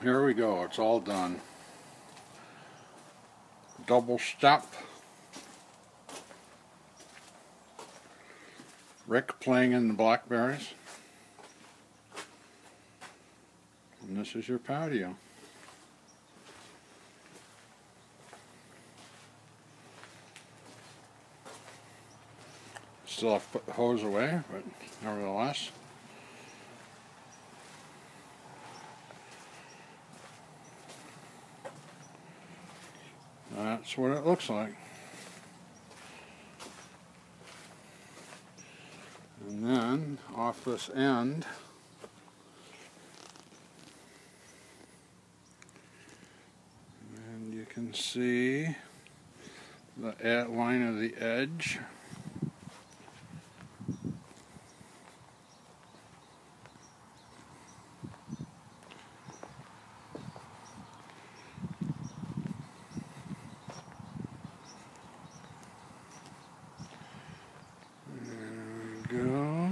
Here we go, it's all done. Double step. Rick playing in the blackberries. And this is your patio. Still have to put the hose away, but nevertheless. That's what it looks like. And then off this end, and you can see the line of the edge. There we go.